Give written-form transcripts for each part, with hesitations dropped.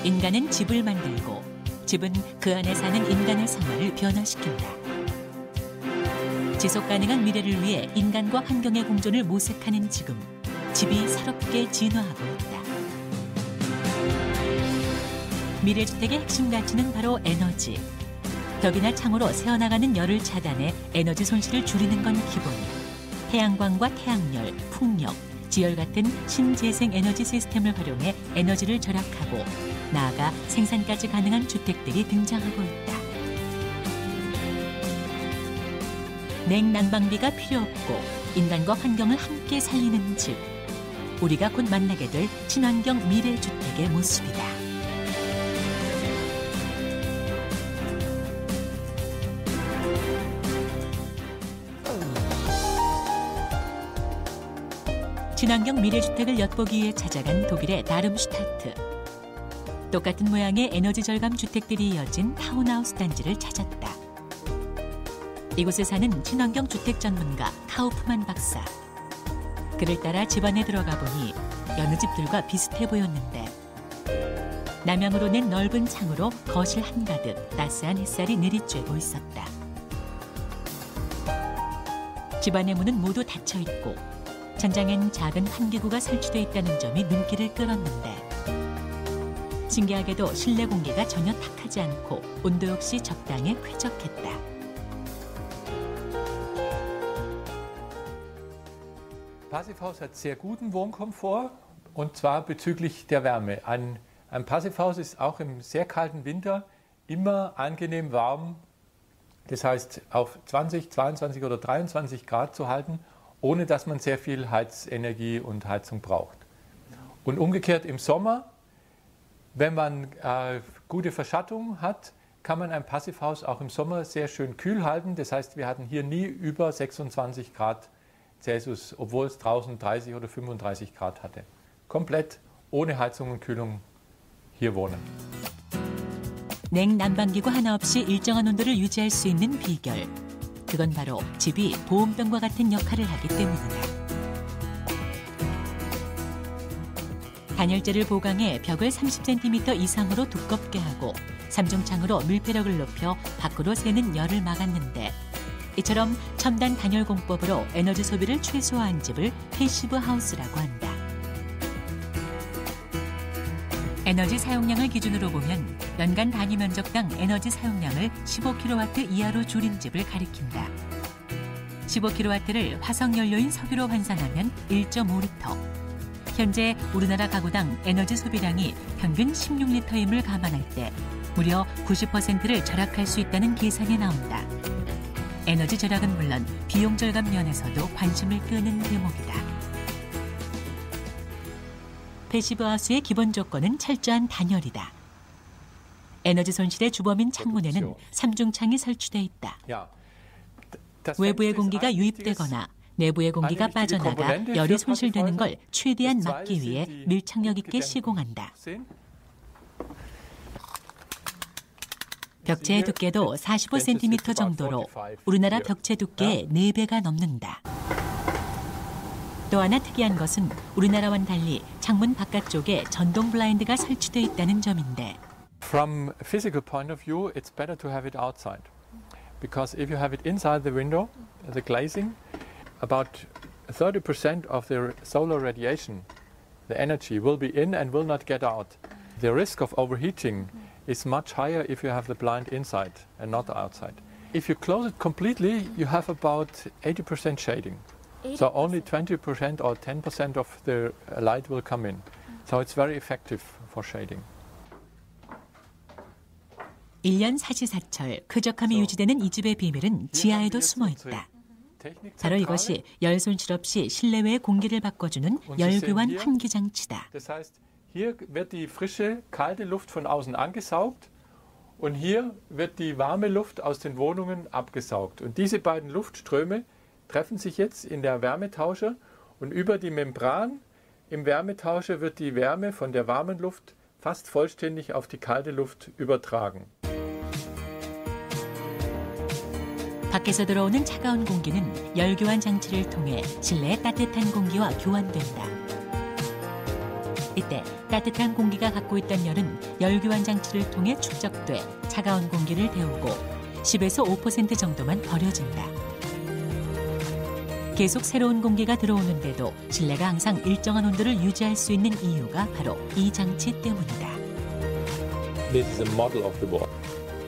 인간은 집을 만들고 집은 그 안에 사는 인간의 생활을 변화시킨다. 지속가능한 미래를 위해 인간과 환경의 공존을 모색하는 지금, 집이 새롭게 진화하고 있다. 미래주택의 핵심 가치는 바로 에너지. 벽이나 창으로 새어나가는 열을 차단해 에너지 손실을 줄이는 건 기본이야. 태양광과 태양열, 풍력, 지열 같은 신재생 에너지 시스템을 활용해 에너지를 절약하고 나아가 생산까지 가능한 주택들이 등장하고 있다. 냉난방비가 필요 없고 인간과 환경을 함께 살리는 집. 우리가 곧 만나게 될 친환경 미래주택의 모습이다. 친환경 미래주택을 엿보기 위해 찾아간 독일의 다름슈타트. 똑같은 모양의 에너지 절감 주택들이 이어진 타운하우스 단지를 찾았다. 이곳에 사는 친환경 주택 전문가 카우프만 박사. 그를 따라 집안에 들어가 보니 여느 집들과 비슷해 보였는데 남향으로 낸 넓은 창으로 거실 한가득 따스한 햇살이 내리쬐고 있었다. 집안의 문은 모두 닫혀 있고 천장엔 작은 환기구가 설치돼 있다는 점이 눈길을 끌었는데 신기하게도 실내 공기가 전혀 탁하지 않고 온도 역시 적당히 쾌적했다. Passivhaus hat sehr guten Wohnkomfort und zwar bezüglich der Wärme. Ein Passivhaus ist auch im sehr kalten Winter immer angenehm warm, das heißt auf 20, 22 oder 23 Grad zu halten, ohne dass man sehr viel Heizenergie und Heizung braucht. Und umgekehrt im Sommer, wenn man gute Verschattung hat, kann man ein Passivhaus auch im Sommer sehr schön kühl halten. Das heißt, wir hatten hier nie über 26 Grad Celsius, obwohl es draußen 30 oder 35 Grad hatte. Komplett ohne Heizung und Kühlung hier wohnen. 냉난방기구 하나 없이 일정한 온도를 유지할 수 있는 비결. 그건 바로 집이 보온병과 같은 역할을 하기 때문이다. 단열재를 보강해 벽을 30cm 이상으로 두껍게 하고 3중창으로 밀폐력을 높여 밖으로 새는 열을 막았는데 이처럼 첨단 단열 공법으로 에너지 소비를 최소화한 집을 패시브 하우스라고 한다. 에너지 사용량을 기준으로 보면 연간 단위 면적당 에너지 사용량을 15kW 이하로 줄인 집을 가리킨다. 15kW를 화석연료인 석유로 환산하면 1.5L. 현재 우리나라 가구당 에너지 소비량이 평균 16L임을 감안할 때 무려 90%를 절약할 수 있다는 계산이 나온다. 에너지 절약은 물론 비용 절감 면에서도 관심을 끄는 대목이다. 패시브 하우스의 기본 조건은 철저한 단열이다. 에너지 손실의 주범인 창문에는 3중창이 설치돼 있다. 외부의 공기가 유입되거나 내부의 공기가 빠져나가 열이 손실되는 걸 최대한 막기 위해 밀착력 있게 시공한다. 벽체의 두께도 45cm 정도로 우리나라 벽체 두께의 4배가 넘는다. 또 하나 특이한 것은 우리나라와는 달리 창문 바깥쪽에 전동 블라인드가 설치돼 있다는 점인데 From physical point of view, it's better to have it outside. Because if you have it inside the window, the glazing, about 30% of the solar radiation, the energy will be in and will not get out. The risk of overheating is much higher if you have the blind inside and not outside. If you close it completely, you have about 80% shading. 80%. So only 20% or 10% of the light will come in. So it's very effective for shading. 1년 사시사철 쾌적함이 유지되는 이 집의 비밀은 지하에도 숨어 있다. 바로 이것이 열 손실 없이 실내외의 공기를 바꿔주는 열교환 환기 장치다. Das heißt, hier wird die frische, kalte Luft von außen angesaugt und hier wird die warme Luft aus den Wohnungen abgesaugt. Und diese beiden Luftströme treffen sich jetzt in der Wärmetauscher und über die Membran im Wärmetauscher wird die Wärme von der warmen Luft fast vollständig auf die kalte Luft übertragen. 밖에서 들어오는 차가운 공기는 열교환 장치를 통해 실내의 따뜻한 공기와 교환된다. 이때 따뜻한 공기가 갖고 있던 열은 열교환 장치를 통해 축적돼 차가운 공기를 데우고 10에서 5% 정도만 버려진다. 계속 새로운 공기가 들어오는데도 실내가 항상 일정한 온도를 유지할 수 있는 이유가 바로 이 장치 때문이다. This is a model of the board.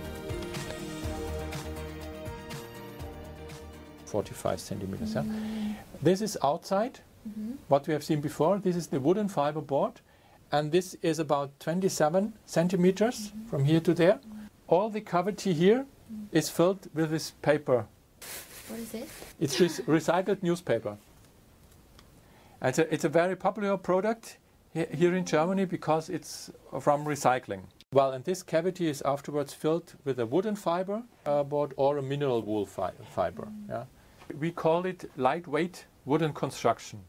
45 centimeters. This is outside, what we have seen before. This is the wooden fiber board, and this is about 27 centimeters from here to there. All the cavity here is filled with this paper. What is it? It's this recycled newspaper. And it's a very popular product here in Germany because it's from recycling. Well, and this cavity is afterwards filled with a wooden fiber board or a mineral wool fiber. Yeah. We call it lightweight wooden construction.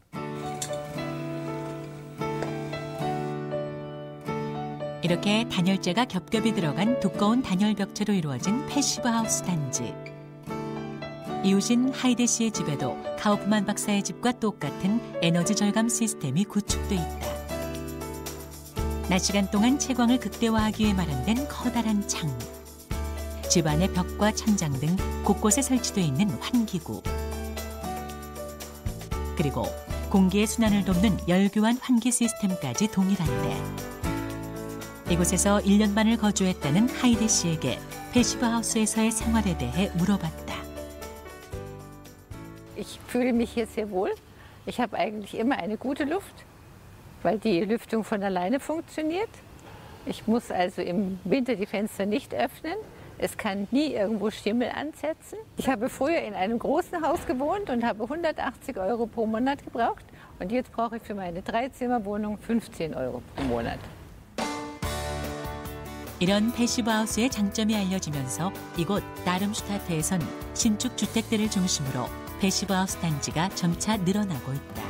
이렇게 단열재가 겹겹이 들어간 두꺼운 단열 벽체로 이루어진 패시브 하우스 단지. 이웃인 하이데 씨의 집에도 카우프만 박사의 집과 똑같은 에너지 절감 시스템이 구축돼 있다. 낮 시간 동안 채광을 극대화하기 위해 마련된 커다란 창. 집안의 벽과 천장 등 곳곳에 설치되어 있는 환기구. 그리고 공기의 순환을 돕는 열교환 환기 시스템까지 동일한데 이곳에서 1년 반을 거주했다는 하이데 씨에게 패시브 하우스에서의 생활에 대해 물어봤다. Ich fühle mich hier sehr wohl. Ich habe eigentlich immer eine gute Luft, weil die Lüftung von alleine funktioniert. Ich muss also im Winter die Fenster nicht öffnen. Es kann nie irgendwo Schimmel ansetzen. Ich habe früher in einem großen Haus gewohnt und habe 180 € pro Monat gebraucht. Und jetzt brauche ich für meine 3-Zimmer-Wohnung 15 € pro Monat. 이런 패시브 하우스의 장점이 알려지면서 이곳 다름슈타트에선 신축 주택들을 중심으로 패시브 하우스 단지가 점차 늘어나고 있다.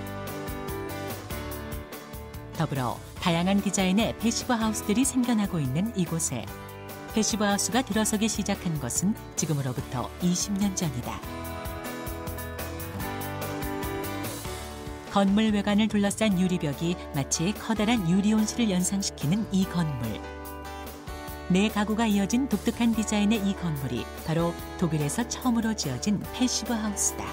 더불어 다양한 디자인의 패시브 하우스들이 생겨나고 있는 이곳에 패시브 하우스가 들어서기 시작한 것은 지금으로부터 20년 전이다. 건물 외관을 둘러싼 유리벽이 마치 커다란 유리온실을 연상시키는 이 건물. 네 가구가 이어진 독특한 디자인의 이 건물이 바로 독일에서 처음으로 지어진 패시브 하우스다.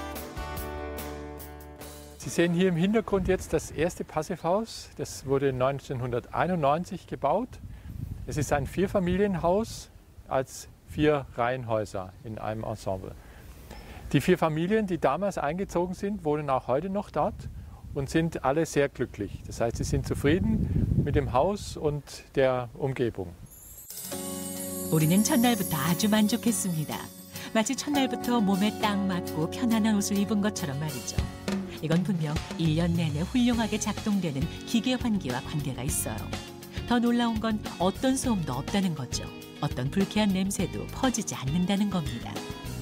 Sie sehen hier im Hintergrund jetzt das erste Passivhaus. Das wurde 1991 gebaut. Es ist ein Vierfamilienhaus als 4 Reihenhäuser in einem Ensemble. Die 4 Familien, die damals eingezogen sind, wohnen auch heute noch dort und sind alle sehr glücklich. Das heißt, sie sind zufrieden mit dem Haus und der Umgebung. 우리는 첫날부터 아주 만족했습니다. 마치 첫날부터 몸에 딱 맞고 편안한 옷을 입은 것처럼 말이죠. 이건 분명 1년 내내 훌륭하게 작동되는 기계 환기와 관계가 있어요. 더 놀라운 건 어떤 소음도 없다는 거죠. 어떤 불쾌한 냄새도 퍼지지 않는다는 겁니다.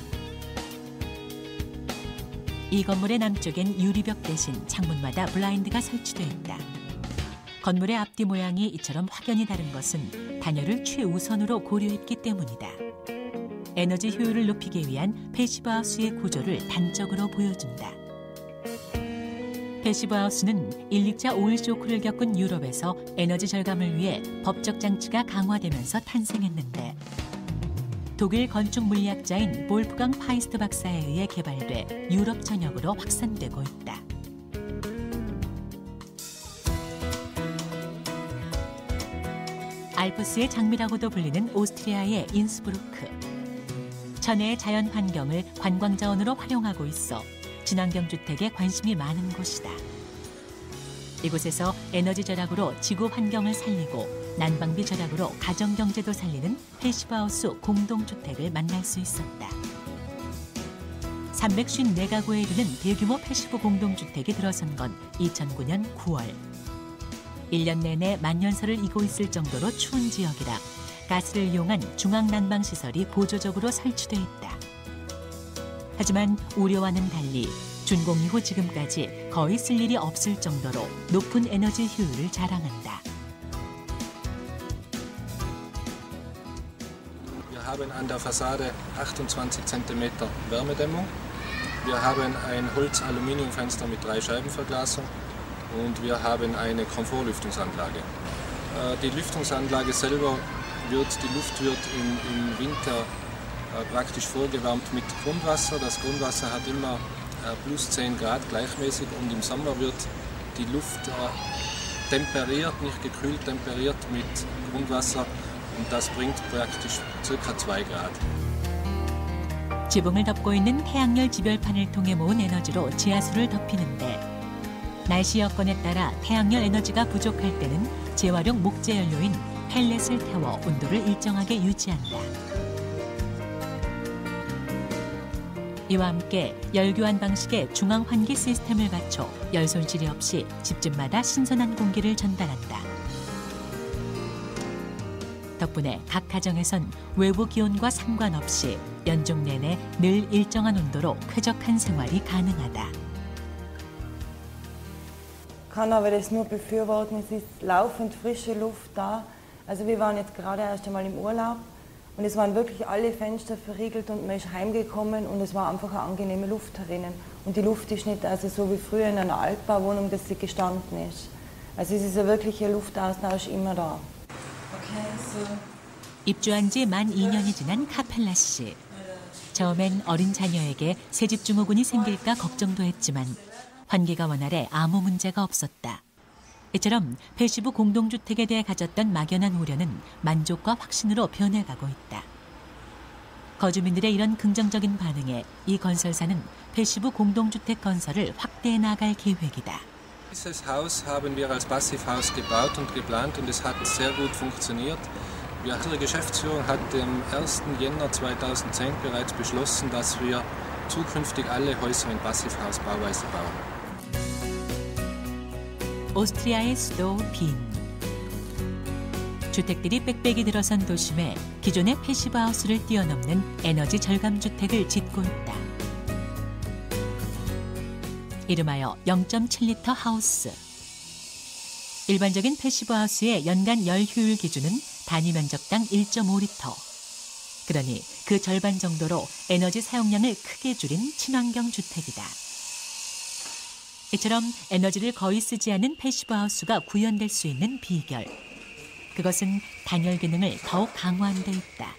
이 건물의 남쪽엔 유리벽 대신 창문마다 블라인드가 설치되어 있다. 건물의 앞뒤 모양이 이처럼 확연히 다른 것은 단열을 최우선으로 고려했기 때문이다. 에너지 효율을 높이기 위한 패시브 하우스의 구조를 단적으로 보여준다. 패시브 하우스는 1, 2차 오일 쇼크를 겪은 유럽에서 에너지 절감을 위해 법적 장치가 강화되면서 탄생했는데 독일 건축 물리학자인 볼프강 파이스트 박사에 의해 개발돼 유럽 전역으로 확산되고 있다. 알프스의 장미라고도 불리는 오스트리아의 인스브루크. 천혜의 자연 환경을 관광 자원으로 활용하고 있어 친환경 주택에 관심이 많은 곳이다. 이곳에서 에너지 절약으로 지구 환경을 살리고 난방비 절약으로 가정 경제도 살리는 패시브 하우스 공동주택을 만날 수 있었다. 354가구에 이르는 대규모 패시브 공동주택이 들어선 건 2009년 9월. 1년 내내 만년설을 이고 있을 정도로 추운 지역이라 가스를 이용한 중앙난방시설이 보조적으로 설치돼 있다. 하지만 우려와는 달리 준공 이후 지금까지 거의 쓸 일이 없을 정도로 높은 에너지 효율을 자랑한다. Wir haben an der Fassade 28 cm Wärmedämmung. Wir haben ein Holz-Aluminiumfenster mit 3 Scheibenverglasung. und wir haben eine Komfortlüftungsanlage. Die Lüftungsanlage selber die Luft wird im Winter praktisch vorgewärmt mit Grundwasser. Das Grundwasser hat immer plus 10 Grad gleichmäßig und im Sommer wird die Luft temperiert, nicht gekühlt, temperiert mit Grundwasser und das bringt praktisch ca. 2 Grad. 지붕을 덮고 있는 태양열 지별판을 통해 모은 에너지로 지하수를 덮이는데 날씨 여건에 따라 태양열 에너지가 부족할 때는 재활용 목재 연료인 펠렛을 태워 온도를 일정하게 유지한다. 이와 함께 열교환 방식의 중앙 환기 시스템을 갖춰 열 손실이 없이 집집마다 신선한 공기를 전달한다. 덕분에 각 가정에선 외부 기온과 상관없이 연중 내내 늘 일정한 온도로 쾌적한 생활이 가능하다. Kann aber das nur befürworten, es ist laufend frische Luft da. Also wir waren jetzt gerade erst einmal im Urlaub und es waren wirklich alle Fenster verriegelt und man ist heimgekommen und es war einfach eine angenehme Luft drinnen. Und die Luft ist nicht also so wie früher in einer Altbauwohnung, dass sie gestanden ist. Also es ist ein wirklicher Luftaustausch immer da. 입주한 지 만 2년이 지난 카펠라 씨. 처음엔 어린 자녀에게 새집 증후군이 생길까 걱정도 했지만 환기가 원활해 아무 문제가 없었다. 이처럼 패시브 공동주택에 대해 가졌던 막연한 우려는 만족과 확신으로 변해가고 있다. 거주민들의 이런 긍정적인 반응에 이 건설사는 패시브 공동주택 건설을 확대해 나갈 계획이다. Dieses Haus haben wir als Passivhaus gebaut und geplant und es hat sehr gut funktioniert. Unsere Geschäftsführung hat am 1. Jänner 2010 bereits beschlossen, dass wir zukünftig alle Häuser in Passivhausbauweise bauen. 오스트리아의 수도 빈. 주택들이 빽빽이 들어선 도심에 기존의 패시브 하우스를 뛰어넘는 에너지 절감 주택을 짓고 있다. 이름하여 0.7리터 하우스. 일반적인 패시브 하우스의 연간 열 효율 기준은 단위 면적당 1.5리터. 그러니 그 절반 정도로 에너지 사용량을 크게 줄인 친환경 주택이다. 이처럼 에너지를 거의 쓰지 않은 패시브 하우스가 구현될 수 있는 비결. 그것은 단열 기능을 더욱 강화한 데 있다.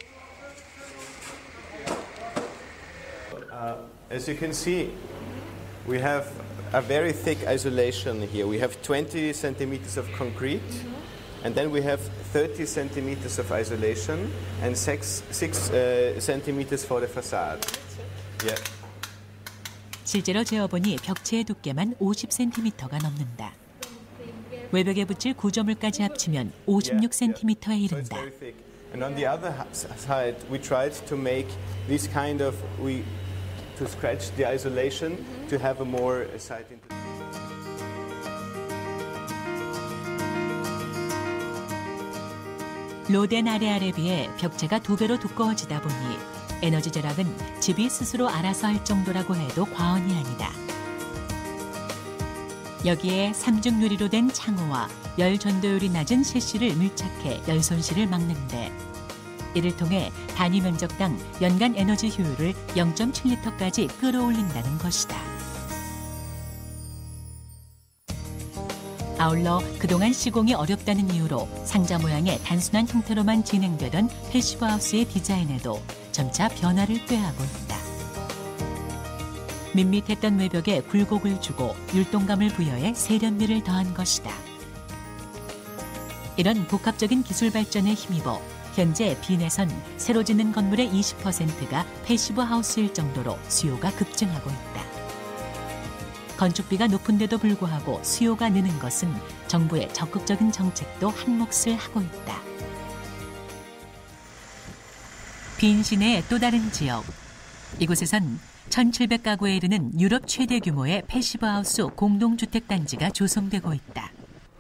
As you can see, we have a very thick isolation here. We have 20 centimeters of concrete, and then we have 30 centimeters of isolation and 6 centimeters for the facade. Yeah. 실제로 재어보니 벽체의 두께만 50cm가 넘는다. 외벽에 붙일 구조물까지 합치면 56cm에 이른다. And on the other side, we tried to make this kind of to scratch the isolation to have a more sight into. 로덴 아레알에 비해 벽체가 2배로 두꺼워지다 보니 에너지 절약은 집이 스스로 알아서 할 정도라고 해도 과언이 아니다. 여기에 삼중 유리로 된 창호와 열 전도율이 낮은 셰시를 밀착해 열 손실을 막는데 이를 통해 단위 면적당 연간 에너지 효율을 0.7리터까지 끌어올린다는 것이다. 아울러 그동안 시공이 어렵다는 이유로 상자 모양의 단순한 형태로만 진행되던 패시브 하우스의 디자인에도 점차 변화를 꾀하고 있다. 밋밋했던 외벽에 굴곡을 주고 율동감을 부여해 세련미를 더한 것이다. 이런 복합적인 기술 발전에 힘입어 현재 빈에선 새로 짓는 건물의 20%가 패시브 하우스일 정도로 수요가 급증하고 있다. 건축비가 높은데도 불구하고 수요가 느는 것은 정부의 적극적인 정책도 한몫을 하고 있다. 빈 시내의 또 다른 지역. 이곳에선 1,700가구에 이르는 유럽 최대 규모의 패시브 하우스 공동주택 단지가 조성되고 있다.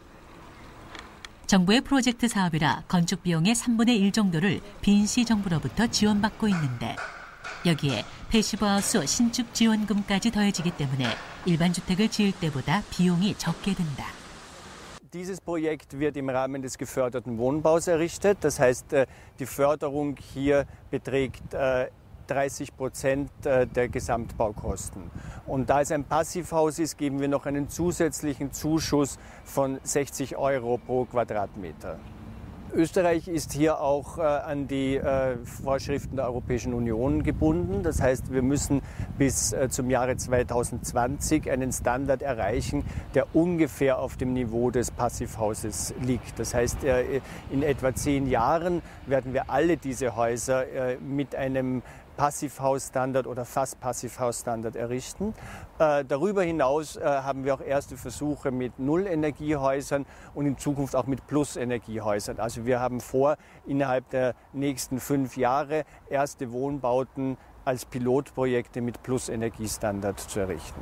정부의 프로젝트 사업이라 건축 비용의 3분의 1 정도를 빈시 정부로부터 지원받고 있는데 여기에 패시브 하우스 신축 지원금까지 더해지기 때문에 일반 주택을 지을 때보다 비용이 적게 든다. Dieses Projekt wird im Rahmen des geförderten Wohnbaus errichtet. Das heißt, die Förderung hier beträgt 30% der Gesamtbaukosten. Und da es ein Passivhaus ist, geben wir noch einen zusätzlichen Zuschuss von 60 € pro Quadratmeter. Österreich ist hier auch an die Vorschriften der Europäischen Union gebunden. Das heißt, wir müssen bis zum Jahre 2020 einen Standard erreichen, der ungefähr auf dem Niveau des Passivhauses liegt. Das heißt, in etwa 10 Jahren werden wir alle diese Häuser mit einem Passivhausstandard oder fast Passivhausstandard errichten. Darüber hinaus haben wir auch erste Versuche mit Nullenergiehäusern und in Zukunft auch mit Plusenergiehäusern. Also wir haben vor, innerhalb der nächsten 5 Jahre erste Wohnbauten als Pilotprojekte mit Plusenergiestandard zu errichten.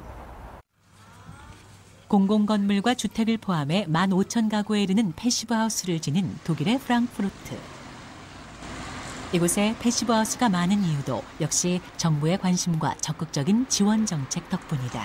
공공건물과 주택을 포함해 15,000가구에 이르는 패시브하우스를 지닌 독일의 프랑크푸르트. 이곳에 패시브하우스가 많은 이유도 역시 정부의 관심과 적극적인 지원 정책 덕분이다.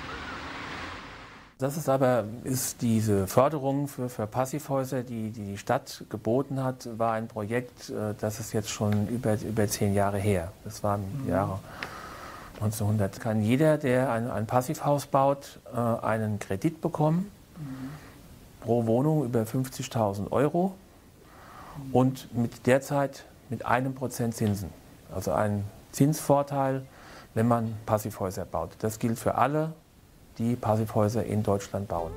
Das ist diese Förderung für Passivhäuser, die die Stadt geboten hat, war ein Projekt, das ist jetzt schon über 10 Jahre her. Das waren Jahre 1900. Kann jeder, der ein Passivhaus baut, einen Kredit bekommen, pro Wohnung über 50.000 € und derzeit mit 1% Zinsen. Also ein Zinsvorteil, wenn man Passivhäuser baut. Das gilt für alle, die Passivhäuser in Deutschland bauen.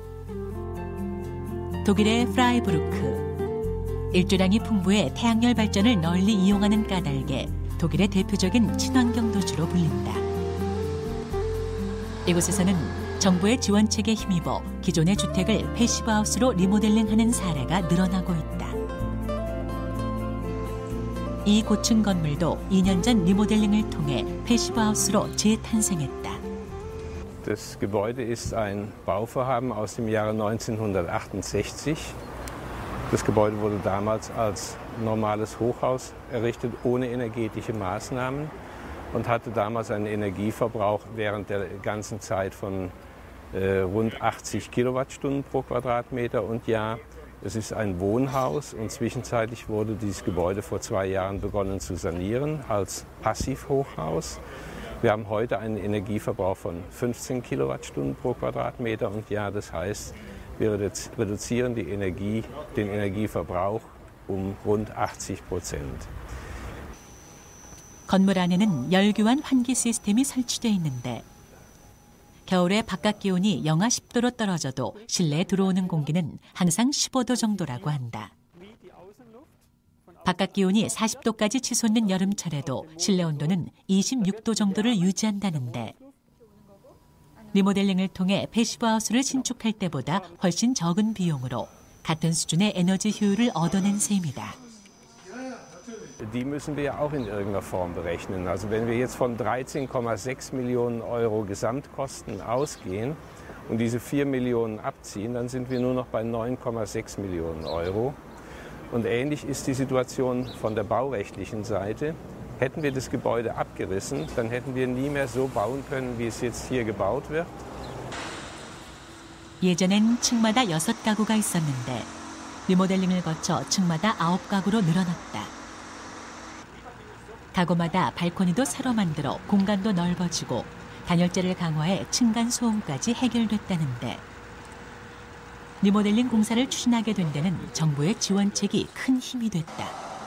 독일의 프라이부르크. 일조량이 풍부해 태양열 발전을 널리 이용하는 까닭에 독일의 대표적인 친환경 도시로 불린다. 이곳에서는 정부의 지원책에 힘입어 기존의 주택을 패시브하우스로 리모델링하는 사례가 늘어나고 있다. 이 고층 건물도 2년 전 리모델링을 통해 패시브하우스로 재탄생했다. Das Gebäude ist ein Bauvorhaben aus dem Jahre 1968. Das Gebäude wurde damals als normales Hochhaus errichtet, ohne energetische Maßnahmen und hatte damals einen Energieverbrauch während der ganzen Zeit von rund 80 Kilowattstunden pro Quadratmeter und Jahr. Es ist ein Wohnhaus und zwischenzeitlich wurde dieses Gebäude vor 2 Jahren begonnen zu sanieren als Passivhochhaus. Wir haben heute einen Energieverbrauch von 15 Kilowattstunden pro Quadratmeter und Jahr. Das heißt, wir reduzieren den Energieverbrauch um rund 80%. 건물 안에는 열교환 환기 시스템이 설치되어 있는데 겨울에 바깥 기온이 영하 10도로 떨어져도 실내에 들어오는 공기는 항상 15도 정도라고 한다. 바깥 기온이 40도까지 치솟는 여름철에도 실내 온도는 26도 정도를 유지한다는데 리모델링을 통해 패시브하우스를 신축할 때보다 훨씬 적은 비용으로 같은 수준의 에너지 효율을 얻어낸 셈이다. Die müssen wir ja auch in irgendeiner Form berechnen. Also wenn wir jetzt von 13,6 Millionen € Gesamtkosten ausgehen und diese 4 Millionen abziehen, dann sind wir nur noch bei 9,6 Millionen €. Und ähnlich ist die Situation von der baurechtlichen Seite. Hätten wir das Gebäude abgerissen, dann hätten wir nie mehr so bauen können, wie es jetzt hier gebaut wird. 예전엔 층마다 6가구가 있었는데 리모델링을 거쳐 층마다 9가구로 늘어났다. 가구마다 발코니도 새로 만들어 공간도 넓어지고 단열재를 강화해 층간 소음까지 해결됐다는데 리모델링 공사를 추진하게 된 데는 정부의 지원책이 큰 힘이 됐다.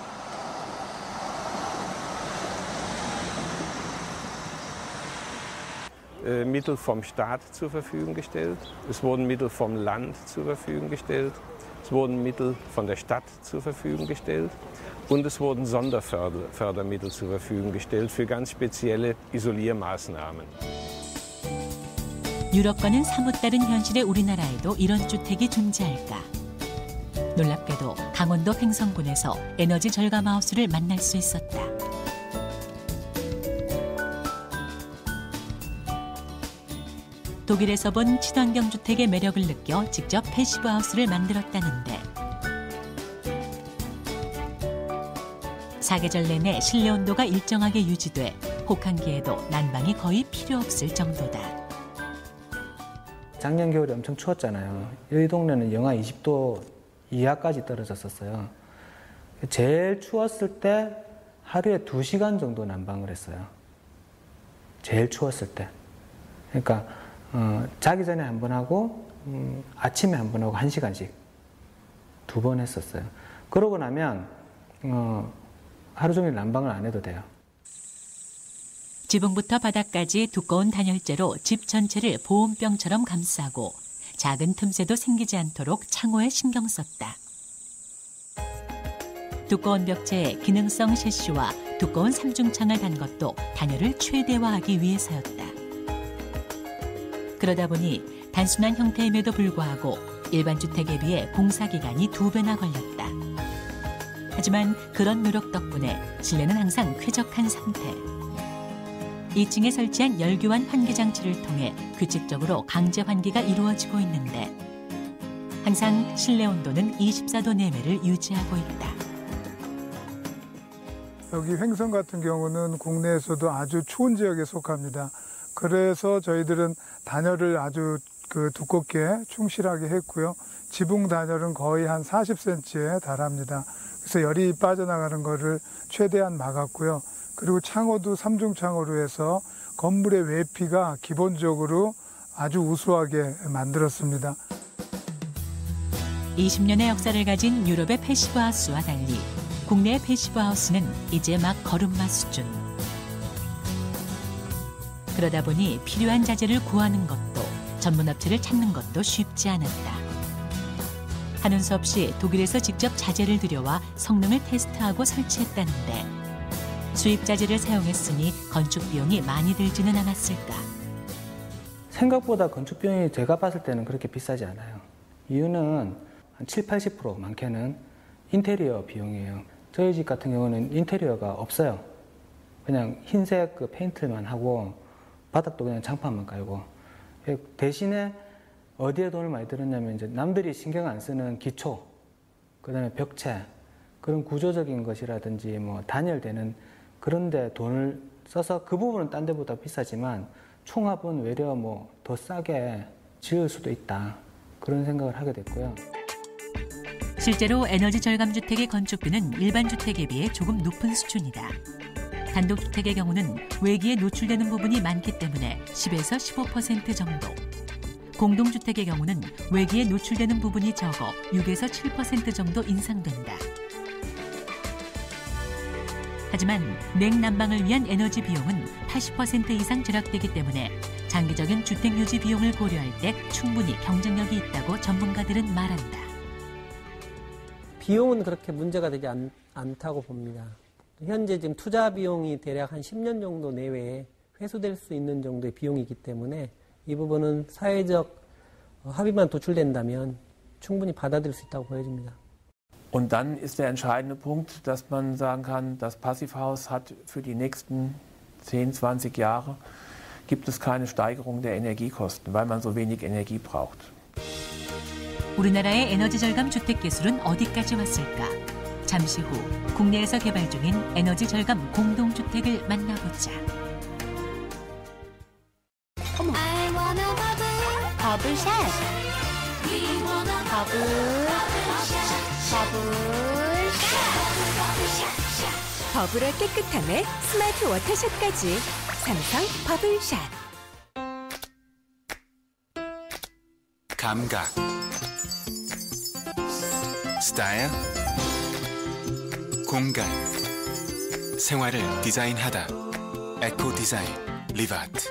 Mittel vom Staat zur Verfügung gestellt, es wurden Mittel vom Land zur Verfügung gestellt, es wurden Mittel von der Stadt zur Verfügung gestellt und es wurden Sonderfördermittel zur Verfügung gestellt für ganz spezielle Isoliermaßnahmen. 유럽과는 사뭇 다른 현실의 우리나라에도 이런 주택이 존재할까? 놀랍게도 강원도 횡성군에서 에너지 절감 하우스를 만날 수 있었다. 독일에서 본 친환경 주택의 매력을 느껴 직접 패시브 하우스를 만들었다는데 사계절 내내 실내 온도가 일정하게 유지돼 혹한기에도 난방이 거의 필요 없을 정도다. 작년 겨울에 엄청 추웠잖아요. 이 동네는 영하 20도 이하까지 떨어졌었어요. 제일 추웠을 때 하루에 2시간 정도 난방을 했어요. 제일 추웠을 때. 그러니까 자기 전에 한 번 하고 아침에 한 번 하고 1시간씩 2번 했었어요. 그러고 나면 하루 종일 난방을 안 해도 돼요. 지붕부터 바닥까지 두꺼운 단열재로 집 전체를 보온병처럼 감싸고 작은 틈새도 생기지 않도록 창호에 신경 썼다. 두꺼운 벽체에 기능성 셰시와 두꺼운 삼중창을 단 것도 단열을 최대화하기 위해서였다. 그러다 보니 단순한 형태임에도 불구하고 일반 주택에 비해 공사기간이 2배나 걸렸다. 하지만 그런 노력 덕분에 실내는 항상 쾌적한 상태. 2층에 설치한 열교환 환기 장치를 통해 규칙적으로 강제 환기가 이루어지고 있는데 항상 실내 온도는 24도 내외를 유지하고 있다. 여기 횡성 같은 경우는 국내에서도 아주 추운 지역에 속합니다. 그래서 저희들은 단열을 아주 두껍게 충실하게 했고요. 지붕 단열은 거의 한 40cm에 달합니다. 그래서 열이 빠져나가는 것을 최대한 막았고요. 그리고 창호도 삼중창호로 해서 건물의 외피가 기본적으로 아주 우수하게 만들었습니다. 20년의 역사를 가진 유럽의 패시브하우스와 달리 국내의 패시브하우스는 이제 막 걸음마 수준. 그러다 보니 필요한 자재를 구하는 것도 전문업체를 찾는 것도 쉽지 않았다. 하는 수 없이 독일에서 직접 자재를 들여와 성능을 테스트하고 설치했다는데 수입 자재를 사용했으니 건축 비용이 많이 들지는 않았을까. 생각보다 건축 비용이 제가 봤을 때는 그렇게 비싸지 않아요. 이유는 한 70-80% 많게는 인테리어 비용이에요. 저희 집 같은 경우는 인테리어가 없어요. 그냥 흰색 페인트만 하고 바닥도 그냥 장판만 깔고. 대신에 어디에 돈을 많이 들었냐면 이제 남들이 신경 안 쓰는 기초, 그다음에 벽체, 그런 구조적인 것이라든지 뭐 단열되는 그런 데 돈을 써서 그 부분은 딴 데보다 비싸지만 총합은 외려 뭐 더 싸게 지을 수도 있다. 그런 생각을 하게 됐고요. 실제로 에너지 절감 주택의 건축비는 일반 주택에 비해 조금 높은 수준이다. 단독주택의 경우는 외기에 노출되는 부분이 많기 때문에 10에서 15% 정도. 공동주택의 경우는 외기에 노출되는 부분이 적어 6에서 7% 정도 인상된다. 하지만 냉난방을 위한 에너지 비용은 80% 이상 절약되기 때문에 장기적인 주택 유지 비용을 고려할 때 충분히 경쟁력이 있다고 전문가들은 말한다. 비용은 그렇게 문제가 되지 않다고 봅니다. 현재 지금 투자 비용이 대략 한 10년 정도 내외에 회수될 수 있는 정도의 비용이기 때문에 이 부분은 사회적 합의만 도출된다면 충분히 받아들일 수 있다고 보여집니다. Und dann ist der entscheidende Punkt, dass man sagen kann, das Passivhaus hat für die nächsten 10, 20 Jahre gibt es keine Steigerung der Energiekosten, weil man so wenig Energie braucht. 우리나라의 에너지 절감 주택 기술은 어디까지 왔을까? 잠시 후 국내에서 개발 중인 에너지 절감 공동주택을 만나보자. 버블샷. 버블의 깨끗함에 스마트 워터샷까지 삼성 버블샷. 감각, 스타일, 공간, 생활을 디자인하다. 에코 디자인 리바트.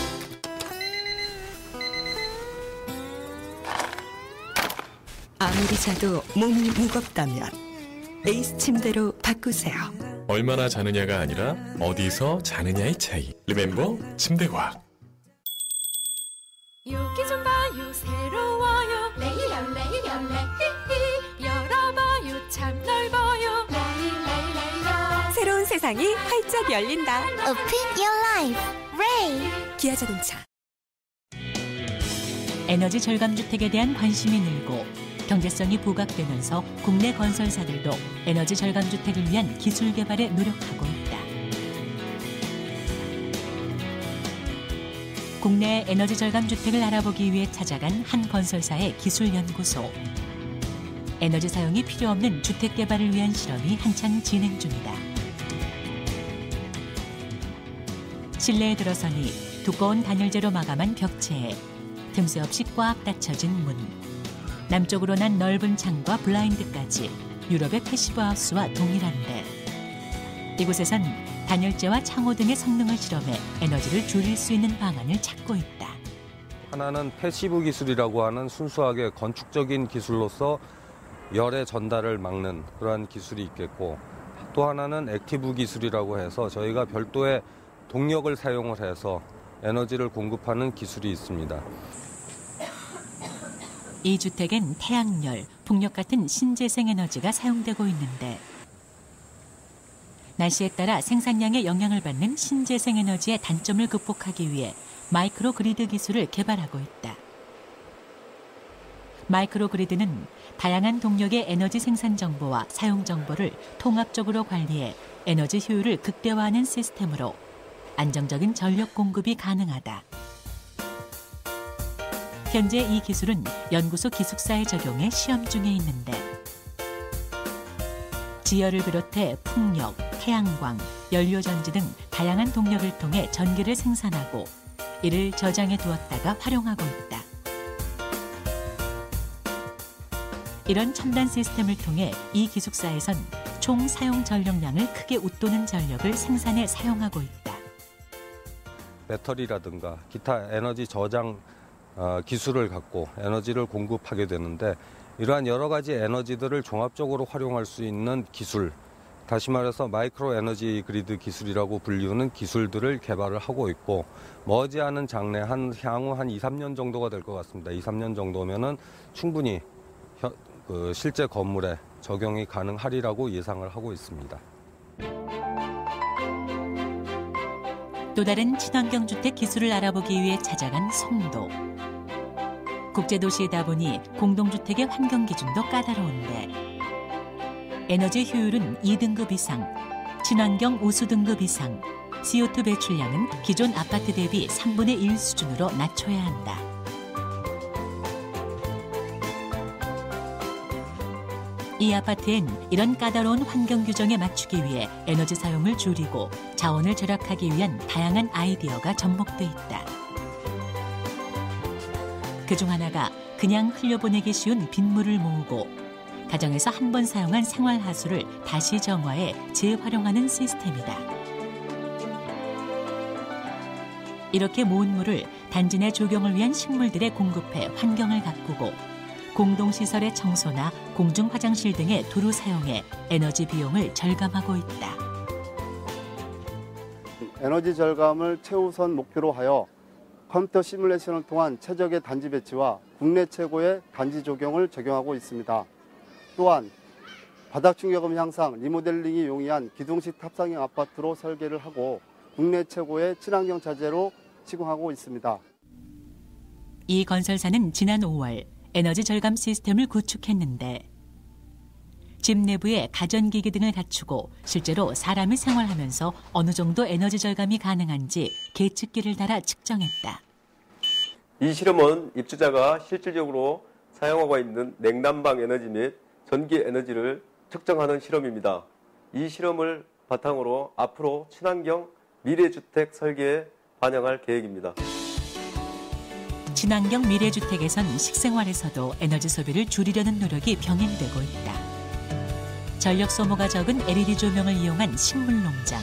아무리 자도 몸이 무겁다면 에이스 침대로 바꾸세요. 얼마나 자느냐가 아니라 어디서 자느냐의 차이. 리멤버 침대과학. 여기 좀 봐요, 새로워요. 레이요 열어봐요, 참 넓어요. 레이. 새로운 세상이 활짝 열린다. Open your life, 레이. 기아 자동차. 에너지 절감 주택에 대한 관심이 늘고 경제성이 부각되면서 국내 건설사들도 에너지 절감 주택을 위한 기술 개발에 노력하고 있다. 국내 에너지 절감 주택을 알아보기 위해 찾아간 한 건설사의 기술연구소. 에너지 사용이 필요 없는 주택 개발을 위한 실험이 한창 진행 중이다. 실내에 들어서니 두꺼운 단열재로 마감한 벽체에 틈새 없이 꽉 닫혀진 문, 남쪽으로 난 넓은 창과 블라인드까지 유럽의 패시브 하우스와 동일한데 이곳에선 단열재와 창호 등의 성능을 실험해 에너지를 줄일 수 있는 방안을 찾고 있다. 하나는 패시브 기술이라고 하는 순수하게 건축적인 기술로서 열의 전달을 막는 그러한 기술이 있겠고, 또 하나는 액티브 기술이라고 해서 저희가 별도의 동력을 사용을 해서 에너지를 공급하는 기술이 있습니다. 이 주택엔 태양열, 풍력 같은 신재생 에너지가 사용되고 있는데 날씨에 따라 생산량에 영향을 받는 신재생 에너지의 단점을 극복하기 위해 마이크로 그리드 기술을 개발하고 있다. 마이크로 그리드는 다양한 동력의 에너지 생산 정보와 사용 정보를 통합적으로 관리해 에너지 효율을 극대화하는 시스템으로 안정적인 전력 공급이 가능하다. 현재 이 기술은 연구소 기숙사에 적용해 시험 중에 있는데 지열을 비롯해 풍력, 태양광, 연료전지 등 다양한 동력을 통해 전기를 생산하고 이를 저장해 두었다가 활용하고 있다. 이런 첨단 시스템을 통해 이 기숙사에선 총 사용 전력량을 크게 웃도는 전력을 생산해 사용하고 있다. 배터리라든가 기타 에너지 저장 기술을 갖고 에너지를 공급하게 되는데, 이러한 여러 가지 에너지들을 종합적으로 활용할 수 있는 기술, 다시 말해서 마이크로 에너지 그리드 기술이라고 불리우는 기술들을 개발을 하고 있고, 머지않은 장래 향후 한 2, 3년 정도가 될 것 같습니다. 2, 3년 정도면은 충분히 실제 건물에 적용이 가능하리라고 예상을 하고 있습니다. 또 다른 친환경 주택 기술을 알아보기 위해 찾아간 송도. 국제도시이다 보니 공동주택의 환경 기준도 까다로운데 에너지 효율은 2등급 이상, 친환경 우수 등급 이상, CO2 배출량은 기존 아파트 대비 3분의 1 수준으로 낮춰야 한다. 이 아파트엔 이런 까다로운 환경 규정에 맞추기 위해 에너지 사용을 줄이고 자원을 절약하기 위한 다양한 아이디어가 접목돼 있다. 그중 하나가 그냥 흘려보내기 쉬운 빗물을 모으고 가정에서 한 번 사용한 생활하수를 다시 정화해 재활용하는 시스템이다. 이렇게 모은 물을 단지 내 조경을 위한 식물들에 공급해 환경을 가꾸고 공동시설의 청소나 공중화장실 등에 두루 사용해 에너지 비용을 절감하고 있다. 에너지 절감을 최우선 목표로 하여 컴퓨터 시뮬레이션을 통한 최적의 단지 배치와 국내 최고의 단지 조경을 적용하고 있습니다. 또한 바닥 충격음 향상, 리모델링이 용이한 기둥식 탑상형 아파트로 설계를 하고 국내 최고의 친환경 자재로 시공하고 있습니다. 이 건설사는 지난 5월 에너지 절감 시스템을 구축했는데 집 내부에 가전기기 등을 갖추고 실제로 사람이 생활하면서 어느 정도 에너지 절감이 가능한지 계측기를 달아 측정했다. 이 실험은 입주자가 실질적으로 사용하고 있는 냉난방 에너지 및 전기 에너지를 측정하는 실험입니다. 이 실험을 바탕으로 앞으로 친환경 미래주택 설계에 반영할 계획입니다. 친환경 미래주택에선 식생활에서도 에너지 소비를 줄이려는 노력이 병행되고 있다. 전력 소모가 적은 LED 조명을 이용한 식물농장.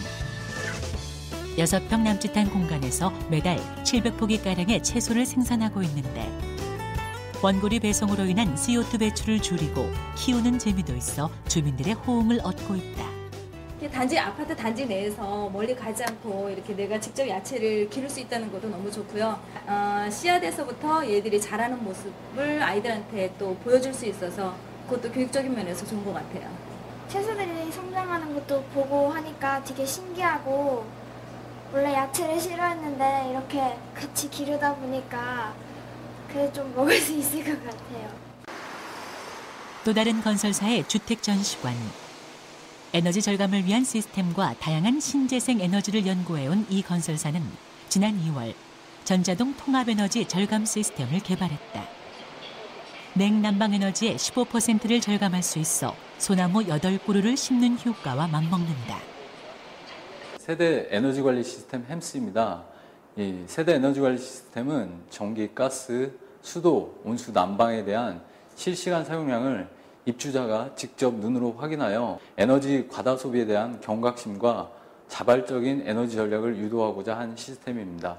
6평 남짓한 공간에서 매달 700포기가량의 채소를 생산하고 있는데 원고리 배송으로 인한 CO2 배출을 줄이고 키우는 재미도 있어 주민들의 호응을 얻고 있다. 단지 아파트 단지 내에서 멀리 가지 않고 이렇게 내가 직접 야채를 기를 수 있다는 것도 너무 좋고요. 씨앗에서부터 얘들이 자라는 모습을 아이들한테 또 보여줄 수 있어서 그것도 교육적인 면에서 좋은 것 같아요. 채소들이 성장하는 것도 보고 하니까 되게 신기하고 원래 야채를 싫어했는데 이렇게 같이 기르다 보니까 그래 좀 먹을 수 있을 것 같아요. 또 다른 건설사의 주택 전시관. 에너지 절감을 위한 시스템과 다양한 신재생 에너지를 연구해온 이 건설사는 지난 2월 전자동 통합에너지 절감 시스템을 개발했다. 냉난방 에너지의 15%를 절감할 수 있어 소나무 8그루를 심는 효과와 맞먹는다. 세대 에너지 관리 시스템 햄스입니다. 이 세대 에너지 관리 시스템은 전기, 가스, 수도, 온수, 난방에 대한 실시간 사용량을 입주자가 직접 눈으로 확인하여 에너지 과다 소비에 대한 경각심과 자발적인 에너지 전략을 유도하고자 한 시스템입니다.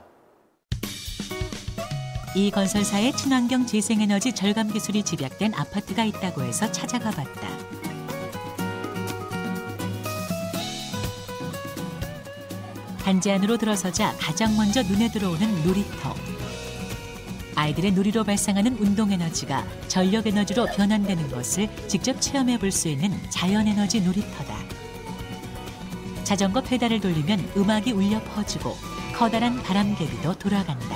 이 건설사의 친환경 재생에너지 절감 기술이 집약된 아파트가 있다고 해서 찾아가 봤다. 단지 안으로 들어서자 가장 먼저 눈에 들어오는 놀이터. 아이들의 놀이로 발생하는 운동에너지가 전력에너지로 변환되는 것을 직접 체험해 볼 수 있는 자연에너지 놀이터다. 자전거 페달을 돌리면 음악이 울려 퍼지고 커다란 바람개비도 돌아간다.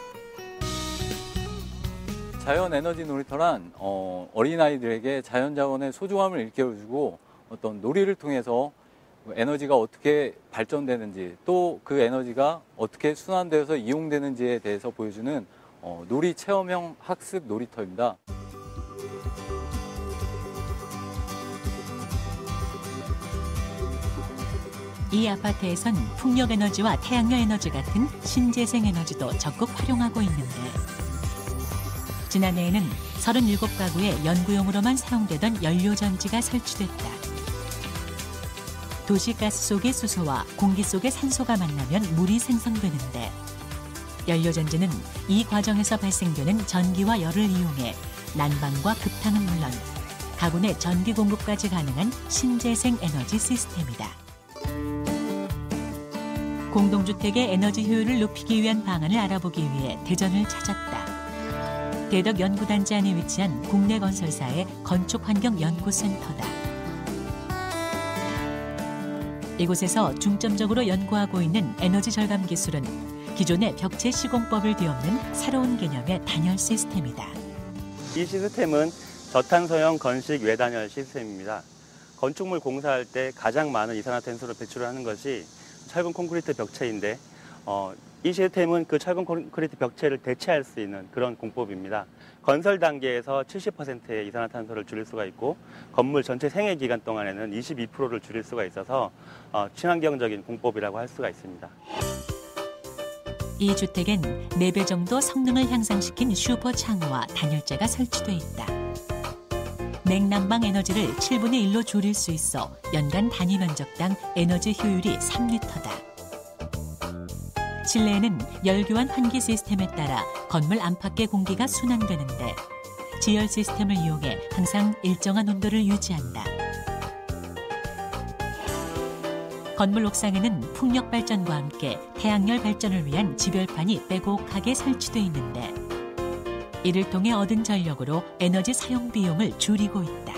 자연에너지 놀이터란 어린아이들에게 자연자원의 소중함을 일깨워주고 어떤 놀이를 통해서 에너지가 어떻게 발전되는지 또 그 에너지가 어떻게 순환되어서 이용되는지에 대해서 보여주는 놀이 체험형 학습 놀이터입니다. 이 아파트에선 풍력에너지와 태양열 에너지 같은 신재생 에너지도 적극 활용하고 있는데 지난해에는 37가구에 연구용으로만 사용되던 연료전지가 설치됐다. 도시가스 속의 수소와 공기 속의 산소가 만나면 물이 생성되는데 연료전지는 이 과정에서 발생되는 전기와 열을 이용해 난방과 급탕은 물론 가구 내 전기 공급까지 가능한 신재생 에너지 시스템이다. 공동주택의 에너지 효율을 높이기 위한 방안을 알아보기 위해 대전을 찾았다. 대덕 연구단지 안에 위치한 국내 건설사의 건축환경연구센터다. 이곳에서 중점적으로 연구하고 있는 에너지 절감 기술은 기존의 벽체 시공법을 뒤엎는 새로운 개념의 단열 시스템이다. 이 시스템은 저탄소형 건식 외단열 시스템입니다. 건축물 공사할 때 가장 많은 이산화탄소를 배출하는 것이 철근 콘크리트 벽체인데 이 시스템은 그 철근 콘크리트 벽체를 대체할 수 있는 그런 공법입니다. 건설 단계에서 70%의 이산화탄소를 줄일 수가 있고 건물 전체 생애 기간 동안에는 22%를 줄일 수가 있어서 친환경적인 공법이라고 할 수가 있습니다. 이 주택엔 4배 정도 성능을 향상시킨 슈퍼 창호와 단열재가 설치돼 있다. 냉난방 에너지를 7분의 1로 줄일 수 있어 연간 단위 면적당 에너지 효율이 3리터다. 실내에는 열교환 환기 시스템에 따라 건물 안팎의 공기가 순환되는데 지열 시스템을 이용해 항상 일정한 온도를 유지한다. 건물 옥상에는 풍력 발전과 함께 태양열 발전을 위한 지별판이 빼곡하게 설치돼 있는데 이를 통해 얻은 전력으로 에너지 사용 비용을 줄이고 있다.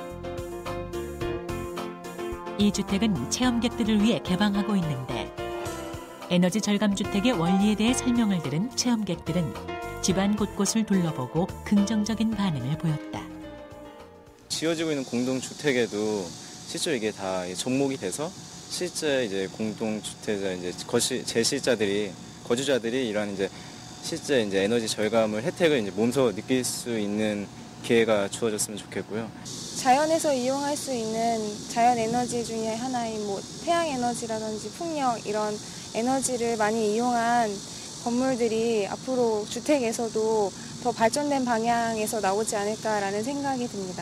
이 주택은 체험객들을 위해 개방하고 있는데 에너지 절감 주택의 원리에 대해 설명을 들은 체험객들은 집안 곳곳을 둘러보고 긍정적인 반응을 보였다. 지어지고 있는 공동주택에도 실제로 이게 다 접목이 돼서 실제 이제 공동주택자 이제 제실자들이 거주자들이 이런 이제 실제 이제 에너지 절감을 혜택을 이제 몸소 느낄 수 있는 기회가 주어졌으면 좋겠고요. 자연에서 이용할 수 있는 자연 에너지 중에 하나인 태양 에너지라든지 풍력 이런 에너지를 많이 이용한 건물들이 앞으로 주택에서도 더 발전된 방향에서 나오지 않을까라는 생각이 듭니다.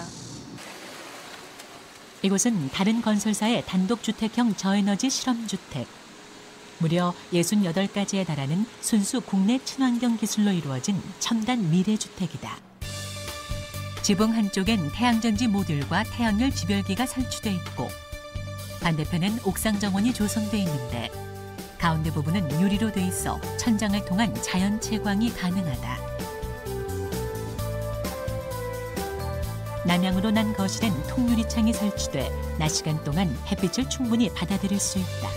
이곳은 다른 건설사의 단독주택형 저에너지 실험주택. 무려 68가지에 달하는 순수 국내 친환경 기술로 이루어진 첨단 미래주택이다. 지붕 한쪽엔 태양전지 모듈과 태양열 지별기가 설치돼 있고 반대편엔 옥상 정원이 조성돼 있는데 가운데 부분은 유리로 돼 있어 천장을 통한 자연 채광이 가능하다. 남향으로 난 거실엔 통유리창이 설치돼 낮 시간 동안 햇빛을 충분히 받아들일 수 있다.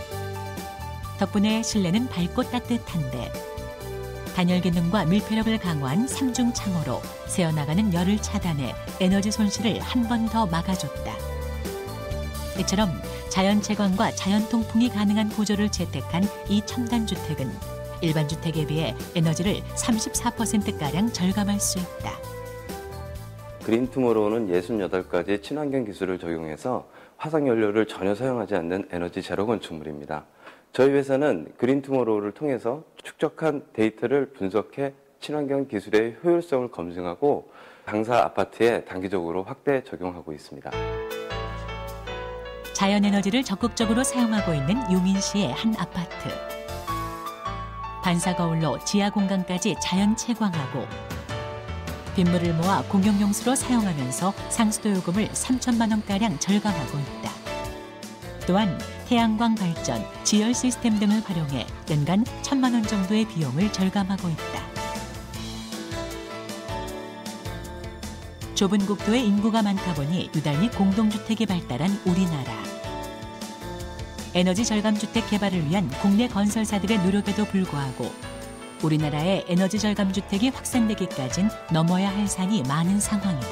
덕분에 실내는 밝고 따뜻한데 단열 기능과 밀폐력을 강화한 3중 창호로 새어나가는 열을 차단해 에너지 손실을 한 번 더 막아줬다. 이처럼 자연 채광과 자연 통풍이 가능한 구조를 채택한 이 첨단 주택은 일반 주택에 비해 에너지를 34%가량 절감할 수 있다. 그린투모로우는 68가지의 친환경 기술을 적용해서 화석연료를 전혀 사용하지 않는 에너지 제로 건축물입니다. 저희 회사는 그린투모로우를 통해서 축적한 데이터를 분석해 친환경 기술의 효율성을 검증하고 당사 아파트에 단기적으로 확대 적용하고 있습니다. 자연에너지를 적극적으로 사용하고 있는 용인시의 한 아파트. 반사거울로 지하 공간까지 자연 채광하고 빗물을 모아 공용용수로 사용하면서 상수도 요금을 3천만 원가량 절감하고 있다. 또한 태양광 발전, 지열 시스템 등을 활용해 연간 1,000만 원 정도의 비용을 절감하고 있다. 좁은 국토에 인구가 많다 보니 유달리 공동주택이 발달한 우리나라. 에너지 절감 주택 개발을 위한 국내 건설사들의 노력에도 불구하고 우리나라의 에너지 절감 주택이 확산되기까진 넘어야 할 산이 많은 상황이다.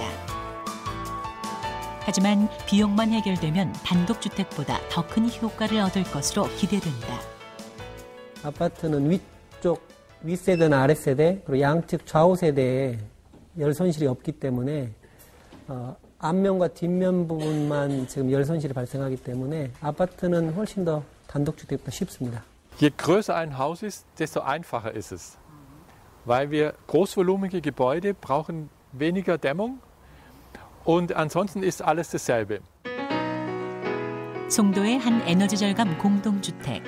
하지만 비용만 해결되면 단독주택보다 더 큰 효과를 얻을 것으로 기대된다. 아파트는 위쪽 윗세대나 아랫세대 그리고 양측 좌우 세대에 열 손실이 없기 때문에 앞면과 뒷면 부분만 지금 열 손실이 발생하기 때문에 아파트는 훨씬 더 단독주택보다 쉽습니다. Je größer ein Haus ist, desto einfacher ist es. Weil wir großvolumige Gebäude brauchen weniger Dämmung und ansonsten ist alles dasselbe. 송도의 한 에너지 절감 공동주택.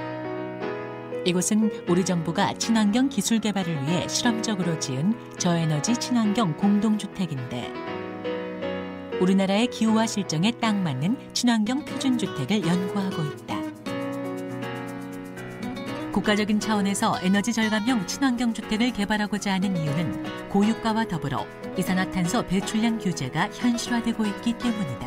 이곳은 우리 정부가 친환경 기술 개발을 위해 실험적으로 지은 저에너지 친환경 공동주택인데 우리나라의 기후와 실정에 딱 맞는 친환경 표준주택을 연구하고 있다. 국가적인 차원에서 에너지 절감형 친환경 주택을 개발하고자 하는 이유는 고유가와 더불어 이산화탄소 배출량 규제가 현실화되고 있기 때문이다.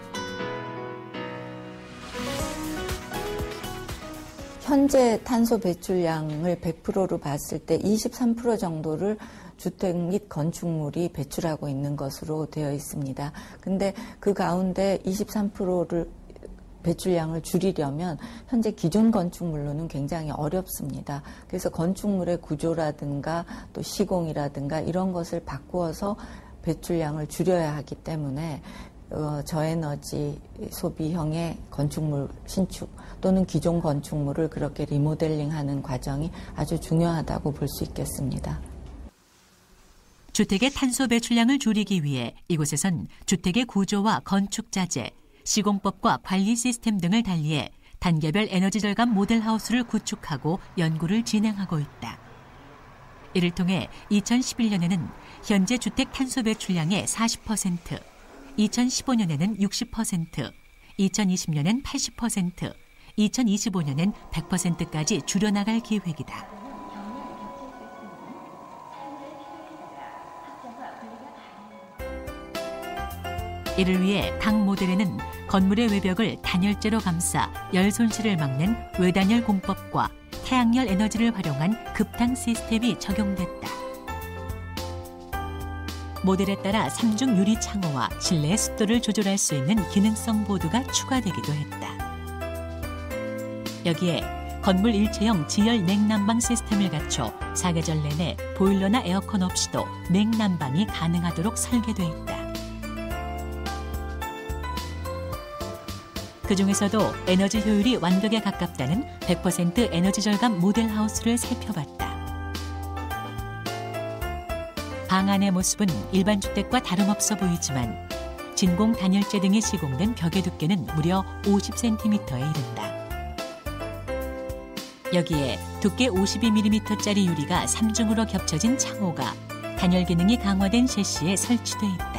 현재 탄소 배출량을 100%로 봤을 때 23% 정도를 주택 및 건축물이 배출하고 있는 것으로 되어 있습니다. 근데 그 가운데 23%를 배출량을 줄이려면 현재 기존 건축물로는 굉장히 어렵습니다. 그래서 건축물의 구조라든가 또 시공이라든가 이런 것을 바꾸어서 배출량을 줄여야 하기 때문에 저에너지 소비형의 건축물 신축 또는 기존 건축물을 그렇게 리모델링하는 과정이 아주 중요하다고 볼 수 있겠습니다. 주택의 탄소 배출량을 줄이기 위해 이곳에선 주택의 구조와 건축 자재, 시공법과 관리 시스템 등을 달리해 단계별 에너지 절감 모델 하우스를 구축하고 연구를 진행하고 있다. 이를 통해 2011년에는 현재 주택 탄소 배출량의 40%, 2015년에는 60%, 2020년엔 80%, 2025년엔 100%까지 줄여나갈 계획이다. 이를 위해 각 모델에는 건물의 외벽을 단열재로 감싸 열 손실을 막는 외단열 공법과 태양열 에너지를 활용한 급탕 시스템이 적용됐다. 모델에 따라 3중 유리 창호와 실내의 습도를 조절할 수 있는 기능성 보드가 추가되기도 했다. 여기에 건물 일체형 지열 냉난방 시스템을 갖춰 사계절 내내 보일러나 에어컨 없이도 냉난방이 가능하도록 설계돼 있다. 그중에서도 에너지 효율이 완벽에 가깝다는 100% 에너지 절감 모델 하우스를 살펴봤다. 방 안의 모습은 일반 주택과 다름없어 보이지만 진공 단열재 등이 시공된 벽의 두께는 무려 50cm에 이른다. 여기에 두께 52mm짜리 유리가 3중으로 겹쳐진 창호가 단열 기능이 강화된 셰시에 설치돼 있다.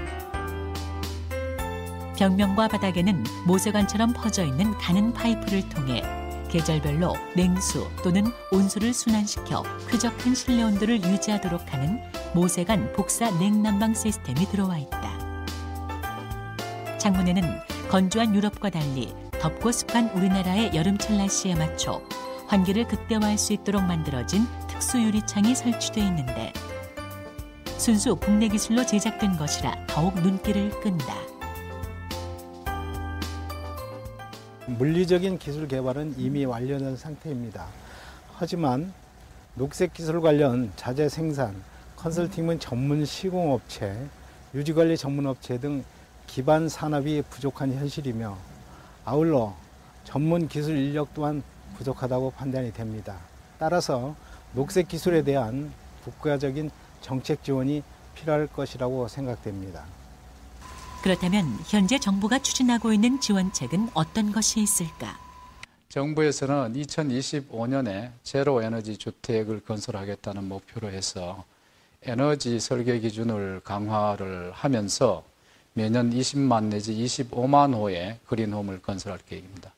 벽면과 바닥에는 모세관처럼 퍼져 있는 가는 파이프를 통해 계절별로 냉수 또는 온수를 순환시켜 쾌적한 실내 온도를 유지하도록 하는 모세관 복사 냉난방 시스템이 들어와 있다. 창문에는 건조한 유럽과 달리 덥고 습한 우리나라의 여름철 날씨에 맞춰 환기를 극대화할 수 있도록 만들어진 특수 유리창이 설치되어 있는데 순수 국내 기술로 제작된 것이라 더욱 눈길을 끈다. 물리적인 기술 개발은 이미 완료된 상태입니다. 하지만 녹색 기술 관련 자재 생산, 컨설팅은 전문 시공업체, 유지관리 전문업체 등 기반 산업이 부족한 현실이며 아울러 전문 기술 인력 또한 부족하다고 판단이 됩니다. 따라서 녹색 기술에 대한 국가적인 정책 지원이 필요할 것이라고 생각됩니다. 그렇다면 현재 정부가 추진하고 있는 지원책은 어떤 것이 있을까? 정부에서는 2025년에 제로 에너지 주택을 건설하겠다는 목표로 해서 에너지 설계 기준을 강화를 하면서 매년 20만 내지 25만 호의 그린홈을 건설할 계획입니다.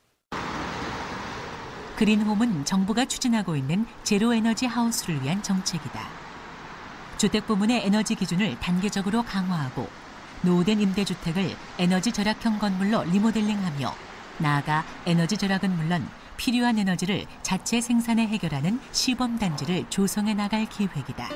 그린홈은 정부가 추진하고 있는 제로 에너지 하우스를 위한 정책이다. 주택 부문의 에너지 기준을 단계적으로 강화하고 노후된 임대주택을 에너지 절약형 건물로 리모델링하며 나아가 에너지 절약은 물론 필요한 에너지를 자체 생산해 해결하는 시범단지를 조성해 나갈 계획이다.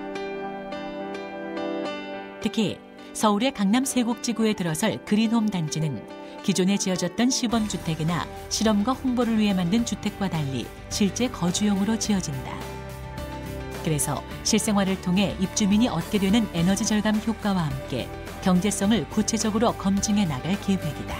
특히 서울의 강남 세곡지구에 들어설 그린홈 단지는 기존에 지어졌던 시범주택이나 실험과 홍보를 위해 만든 주택과 달리 실제 거주용으로 지어진다. 그래서 실생활을 통해 입주민이 얻게 되는 에너지 절감 효과와 함께 경제성을 구체적으로 검증해 나갈 계획이다.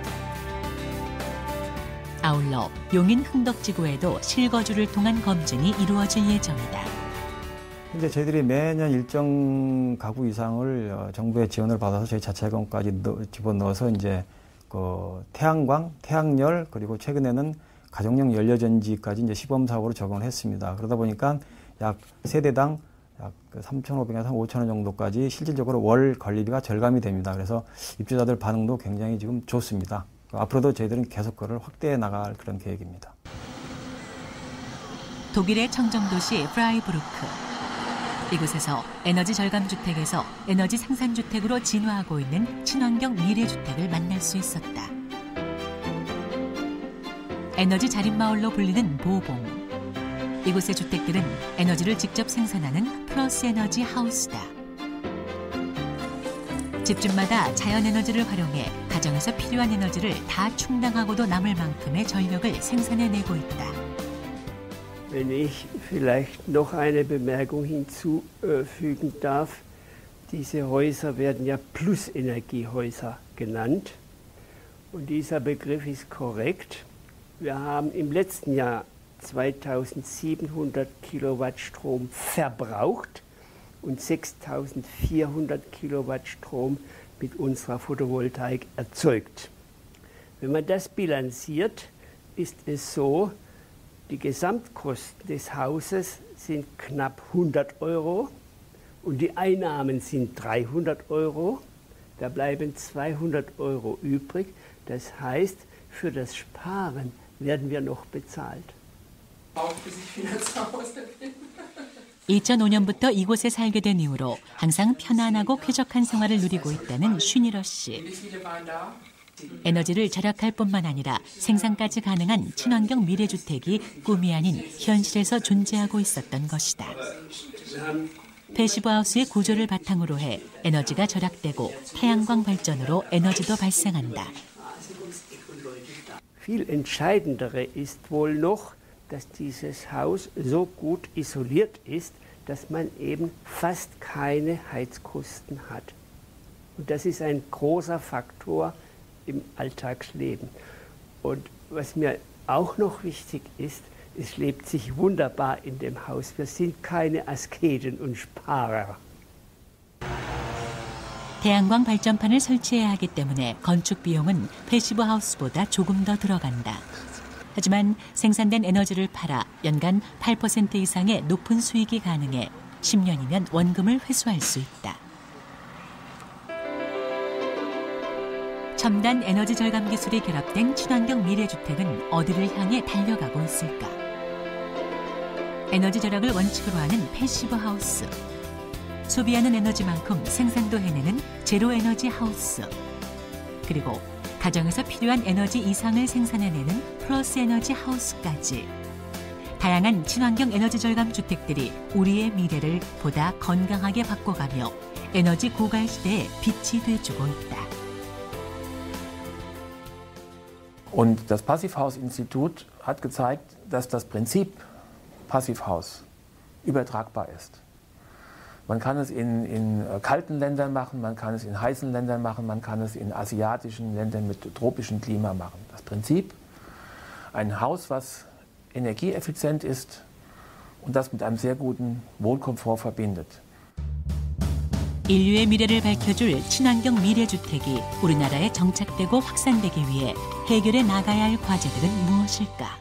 아울러 용인 흥덕지구에도 실거주를 통한 검증이 이루어질 예정이다. 현재 저희들이 매년 일정 가구 이상을 정부의 지원을 받아서 저희 자체공까지 집어넣어서 이제 그 태양광, 태양열 그리고 최근에는 가정용 연료전지까지 이제 시범 사업으로 적용을 했습니다. 그러다 보니까 약 세대당 약 3,500에서 5,000원 정도까지 실질적으로 월 관리비가 절감이 됩니다. 그래서 입주자들 반응도 굉장히 지금 좋습니다. 앞으로도 저희들은 계속 그걸 확대해 나갈 그런 계획입니다. 독일의 청정도시 프라이부르크. 이곳에서 에너지 절감 주택에서 에너지 생산 주택으로 진화하고 있는 친환경 미래 주택을 만날 수 있었다. 에너지 자립 마을로 불리는 보봉. 이곳의 주택들은 에너지를 직접 생산하는 플러스 에너지 하우스다. 집집마다 자연 에너지를 활용해 가정에서 필요한 에너지를 다 충당하고도 남을 만큼의 전력을 생산해내고 있다. Wenn ich vielleicht noch eine Bemerkung hinzufügen darf, diese Häuser werden ja Plusenergiehäuser genannt. Und dieser Begriff ist korrekt. Wir haben im letzten Jahr 2700 Kilowatt Strom verbraucht und 6400 Kilowatt Strom mit unserer Photovoltaik erzeugt. Wenn man das bilanziert, ist es so, die Gesamtkosten des Hauses sind knapp 100 Euro und die Einnahmen sind 300 Euro. Da bleiben 200 Euro übrig. Das heißt, für das Sparen werden wir noch bezahlt. 2005년부터 이곳에 살게 된 이후로 항상 편안하고 쾌적한 생활을 누리고 있다는 슈니러 씨. 에너지를 절약할 뿐만 아니라 생산까지 가능한 친환경 미래주택이 꿈이 아닌 현실에서 존재하고 있었던 것이다. 패시브하우스의 구조를 바탕으로 해 에너지가 절약되고 태양광 발전으로 에너지도 발생한다. Viel entscheidendere ist wohl noch, dass dieses Haus so gut isoliert ist, dass man eben fast keine Heizkosten hat. Und das ist ein großer Faktor im Alltagsleben. Und was mir auch noch wichtig ist, es lebt sich wunderbar in dem Haus. Wir sind keine Asketen und Sparer. 태양광 발전판을 설치해야 하기 때문에 건축 비용은 패시브 하우스보다 조금 더 들어간다. 하지만 생산된 에너지를 팔아 연간 8% 이상의 높은 수익이 가능해 10년이면 원금을 회수할 수 있다. 첨단 에너지 절감 기술이 결합된 친환경 미래주택은 어디를 향해 달려가고 있을까? 에너지 절약을 원칙으로 하는 패시브 하우스. 소비하는 에너지만큼 생산도 해내는 제로 에너지 하우스. 그리고 가정에서 필요한 에너지 이상을 생산해내는 플러스 에너지 하우스까지. 다양한 친환경 에너지 절감 주택들이 우리의 미래를 보다 건강하게 바꿔가며 에너지 고갈 시대의 빛이 돼주고 있다. Und das Passivhaus-Institut hat gezeigt, dass das Prinzip Passivhaus übertragbar ist. Man kann es in kalten Ländern machen, man kann es in heißen Ländern machen, man kann es in asiatischen Ländern mit tropischem Klima machen. Das Prinzip, ein Haus, was energieeffizient ist und das mit einem sehr guten Wohnkomfort verbindet. 인류의 미래를 밝혀줄 친환경 미래주택이 우리나라에 정착되고 확산되기 위해 해결해 나가야 할 과제들은 무엇일까?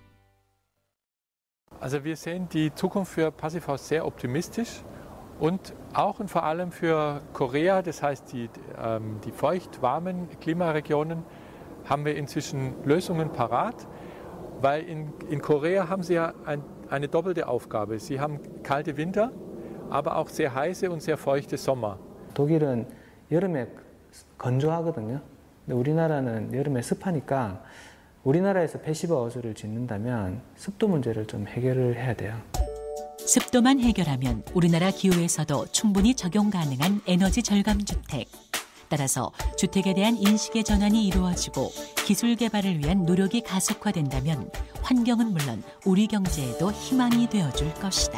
Also wir sehen die Zukunft für Passivhaus sehr optimistisch und auch und vor allem für Korea, das heißt die feucht-warmen Klimaregionen, haben wir inzwischen Lösungen parat, weil in Korea haben sie ja eine doppelte Aufgabe. Sie haben kalte Winter, aber auch sehr heiße und sehr feuchte Sommer. 독일은 여름에 건조하거든요. 근데 우리나라는 여름에 습하니까 우리나라에서 패시브하우스를 짓는다면 습도 문제를 좀 해결을 해야 돼요. 습도만 해결하면 우리나라 기후에서도 충분히 적용 가능한 에너지 절감 주택. 따라서 주택에 대한 인식의 전환이 이루어지고 기술 개발을 위한 노력이 가속화된다면 환경은 물론 우리 경제에도 희망이 되어줄 것이다.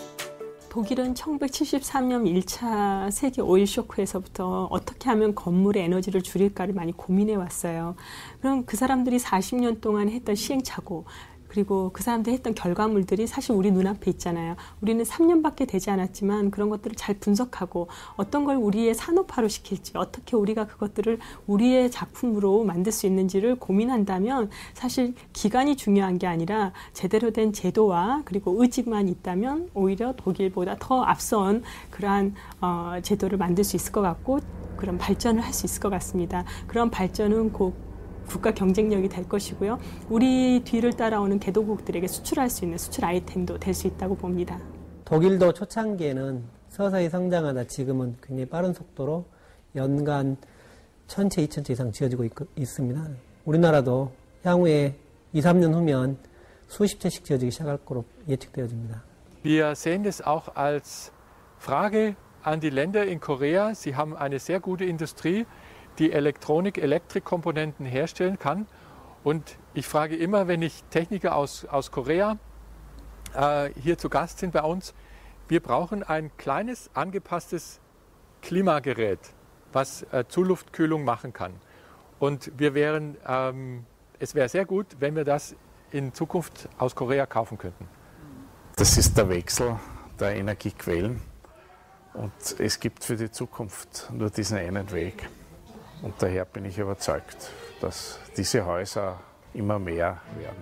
독일은 1973년 1차 세계 오일 쇼크에서부터 어떻게 하면 건물의 에너지를 줄일까를 많이 고민해 왔어요. 그럼 그 사람들이 40년 동안 했던 시행착오, 그리고 그 사람들이 했던 결과물들이 사실 우리 눈앞에 있잖아요. 우리는 3년밖에 되지 않았지만 그런 것들을 잘 분석하고 어떤 걸 우리의 산업화로 시킬지, 어떻게 우리가 그것들을 우리의 작품으로 만들 수 있는지를 고민한다면 사실 기간이 중요한 게 아니라 제대로 된 제도와 그리고 의지만 있다면 오히려 독일보다 더 앞선 그러한 제도를 만들 수 있을 것 같고 그런 발전을 할 수 있을 것 같습니다. 그런 발전은 곧 국가 경쟁력이 될 것이고요. 우리 뒤를 따라오는 개도국들에게 수출할 수 있는 수출 아이템도 될 수 있다고 봅니다. 독일도 초창기에는 서서히 성장하다 지금은 굉장히 빠른 속도로 연간 1,000채, 2,000채 이상 지어지고 있습니다. 우리나라도 향후에 2, 3년 후면 수십 채씩 지어지기 시작할 거로 예측되어집니다. Wir sehen das auch als Frage an die Länder in Korea. Sie haben eine sehr gute Industrie, die Elektrikkomponenten herstellen kann. Und ich frage immer, wenn ich Techniker aus Korea hier zu Gast sind bei uns, wir brauchen ein kleines, angepasstes Klimagerät, was Zuluftkühlung machen kann. Und es wäre sehr gut, wenn wir das in Zukunft aus Korea kaufen könnten. Das ist der Wechsel der Energiequellen. Und es gibt für die Zukunft nur diesen einen Weg. Und daher bin ich überzeugt, dass diese Häuser immer mehr werden.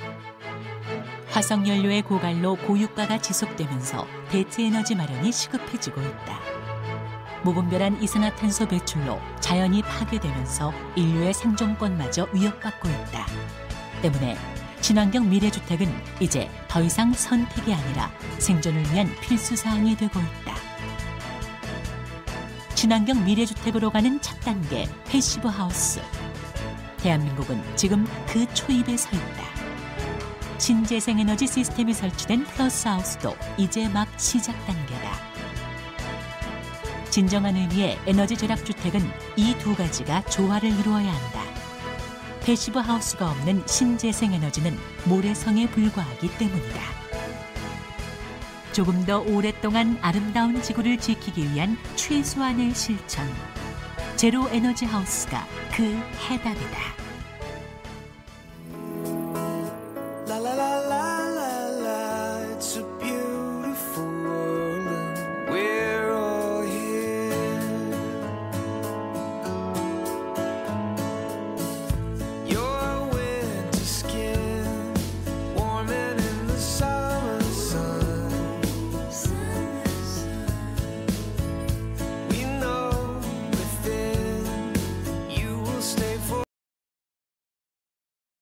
화석연료의 고갈로 고유가가 지속되면서 대체 에너지 마련이 시급해지고 있다. 무분별한 이산화탄소 배출로 자연이 파괴되면서 인류의 생존권마저 위협받고 있다. 때문에 친환경 미래주택은 이제 더 이상 선택이 아니라 생존을 위한 필수사항이 되고 있다. 친환경 미래주택으로 가는 첫 단계 패시브 하우스. 대한민국은 지금 그 초입에 서 있다. 신재생에너지 시스템이 설치된 플러스 하우스도 이제 막 시작 단계다. 진정한 의미의 에너지 절약 주택은 이 두 가지가 조화를 이루어야 한다. 패시브 하우스가 없는 신재생에너지는 모래성에 불과하기 때문이다. 조금 더 오랫동안 아름다운 지구를 지키기 위한 최소한의 실천. 제로 에너지 하우스가 그 해답이다.